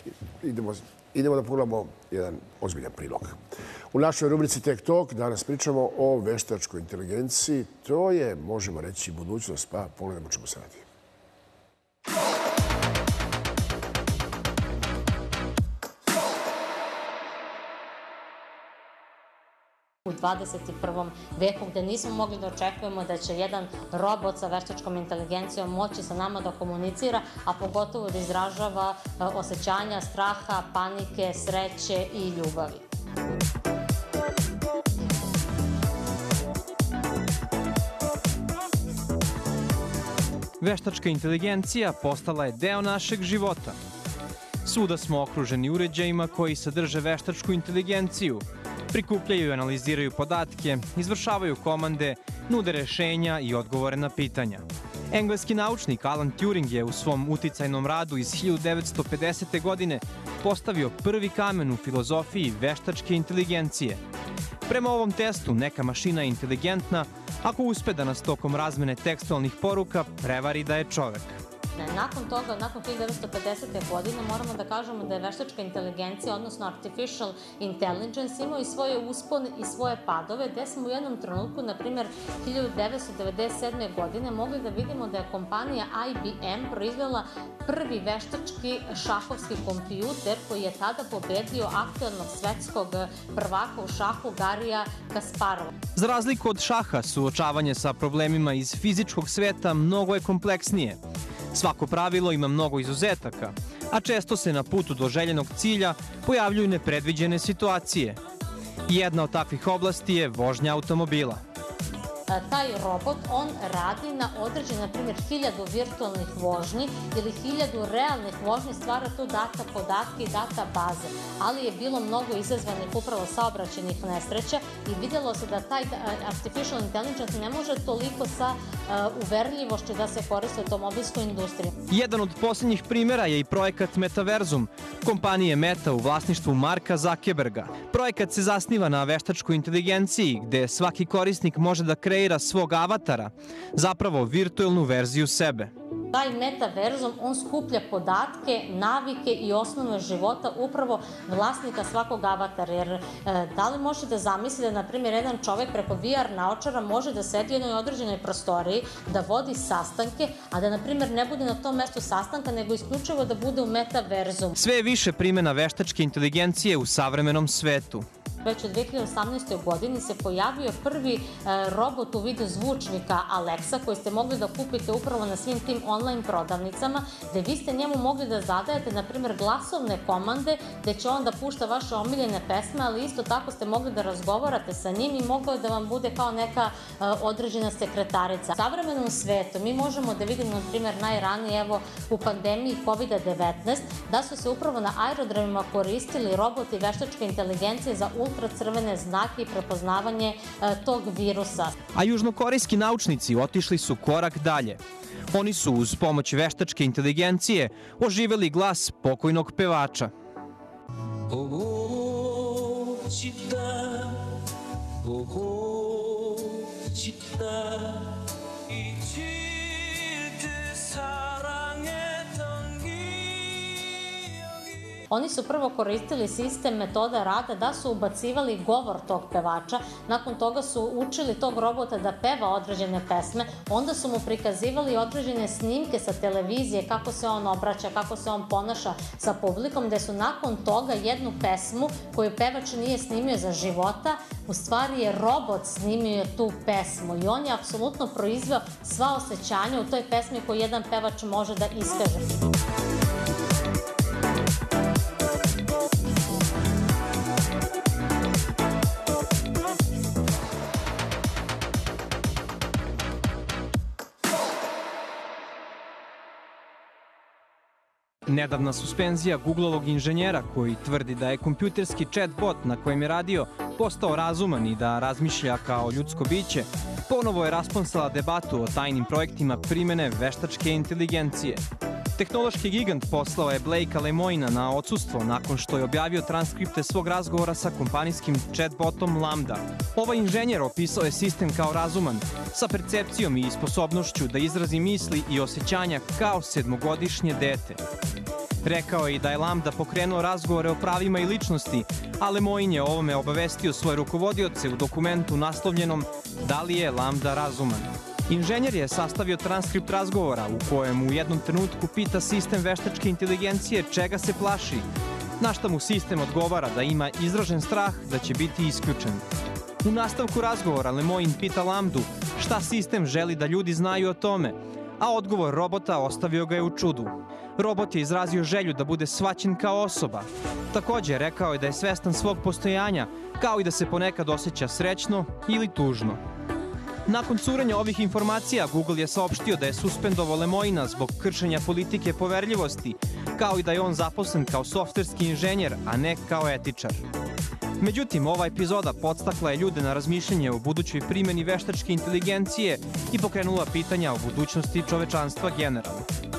idemo da pogledamo jedan ozbiljan prilog. U našoj rubrici Tech Talk danas pričamo o veštačkoj inteligenciji. To je, možemo reći, budućnost, pa pogledamo čemu se radi. U 21. veku, gde nismo mogli da očekujemo da će jedan robot sa veštačkom inteligencijom moći sa nama da komunicira, a pogotovo da izražava osjećanja straha, panike, sreće i ljubavi. Veštačka inteligencija postala je deo našeg života. Svuda smo okruženi uređajima koji sadrže veštačku inteligenciju, prikupljaju i analiziraju podatke, izvršavaju komande, nude rešenja i odgovore na pitanja. Engleski naučnik Alan Turing je u svom uticajnom radu iz 1950. godine postavio prvi kamen u filozofiji veštačke inteligencije. Prema ovom testu, neka mašina je inteligentna ako uspe da nas tokom razmene tekstualnih poruka prevari da je čovek. Nakon toga, nakon 1950. godine, moramo da kažemo da je veštačka inteligencija, odnosno artificial intelligence, imao i svoje uspone i svoje padove, gde smo u jednom trenutku, na primjer 1997. godine, mogli da vidimo da je kompanija IBM proizvela prvi veštački šahovski kompjuter koji je tada pobedio aktuelnog svetskog prvaka u šahu Garija Kasparova. Za razliku od šaha, suočavanje sa problemima iz fizičkog sveta mnogo je kompleksnije. Svako pravilo ima mnogo izuzetaka, a često se na putu do željenog cilja pojavljuju nepredviđene situacije. Jedna od takvih oblasti je vožnja automobila. Taj robot, on radi na određen, na primjer, 1000 virtualnih vožnji ili 1000 realnih vožnji, stvara tu data podatke i data baze. Ali je bilo mnogo izazvanih upravo saobraćajnih nesreća i vidjelo se da taj artificial intelligence ne može toliko sa uverljivošću da se koristi u automobilskoj industriji. Jedan od posljednjih primjera je i projekat Metaverzum, kompanije Meta u vlasništvu Marka Zuckerberga. Projekat se zasniva na veštačkoj inteligenciji, gde svaki korisnik može da kreira svog avatara, zapravo virtuelnu verziju sebe. Taj metaverzum, on skuplja podatke, navike i osnove života upravo vlasnika svakog avatara. Jer da li možete da zamislite da, na primjer, jedan čovek preko VR naočara može da sedi u jednoj određenoj prostoriji, da vodi sastanke, a da, na primjer, ne bude na tom mestu sastanka, nego isključivo da bude u metaverzum. Sve je više primjena veštačke inteligencije u savremenom svetu. Već u 2018. godini se pojavio prvi robot u vidu zvučnika Alexa koji ste mogli da kupite upravo na svim tim online prodavnicama, gde vi ste njemu mogli da zadajete, na primjer, glasovne komande gde će on da pušta vaše omiljene pesme, ali isto tako ste mogli da razgovarate sa njim i moglo je da vam bude kao neka određena sekretarica. U savremenom svetu mi možemo da vidimo, na primjer, najranije, evo, u pandemiji COVID-19, da su se upravo na aerodromima koristili roboti veštačke inteligencije za ultracrvene znake i prepoznavanje tog virusa. A južnokorejski naučnici otišli su korak dalje. Oni su uz pomoć veštačke inteligencije oživeli glas pokojnog pevača. Oni su prvo koristili sistem metoda rada da su ubacivali govor tog pevača, nakon toga su učili tog robota da peva određene pesme, onda su mu prikazivali određene snimke sa televizije, kako se on obraća, kako se on ponaša sa publikom, gde su nakon toga jednu pesmu koju pevač nije snimio za života, u stvari je robot snimio tu pesmu i on je apsolutno proizveo sva osjećanja u toj pesmi koju jedan pevač može da iskaže. Nedavna suspenzija Googlovog inženjera koji tvrdi da je kompjuterski chatbot na kojem je radio postao razuman i da razmišlja kao ljudsko biće, ponovo je rasponsala debatu o tajnim projektima primene veštačke inteligencije. Tehnološki gigant poslao je Blakea Lemoina na odsustvo nakon što je objavio transkripte svog razgovora sa kompanijskim chatbotom Lambda. Ovaj inženjer opisao je sistem kao razuman, sa percepcijom i sposobnošću da izrazi misli i osjećanja kao 7-godišnje dete. Rekao je i da je Lambda pokrenuo razgovore o pravima i ličnosti, a Lemoine je o ovome obavestio svoje rukovodioce u dokumentu naslovljenom Da li je Lambda razuman? Inženjer je sastavio transkript razgovora u kojem u jednom trenutku pita sistem veštačke inteligencije čega se plaši, na šta mu sistem odgovara da ima izražen strah da će biti isključen. U nastavku razgovora Lemoine pita Lambdu šta sistem želi da ljudi znaju o tome, a odgovor robota ostavio ga je u čudu. Robot je izrazio želju da bude shvaćen kao osoba. Takođe, rekao je da je svestan svog postojanja, kao i da se ponekad osjeća srećno ili tužno. Nakon curenja ovih informacija, Google je saopštio da je suspendovao Lemoina zbog kršenja politike poverljivosti, kao i da je on zaposlen kao softverski inženjer, a ne kao etičar. Međutim, ova epizoda podstakla je ljude na razmišljanje o budućoj primjeni veštačke inteligencije i pokrenula pitanja o budućnosti čovečanstva generalno.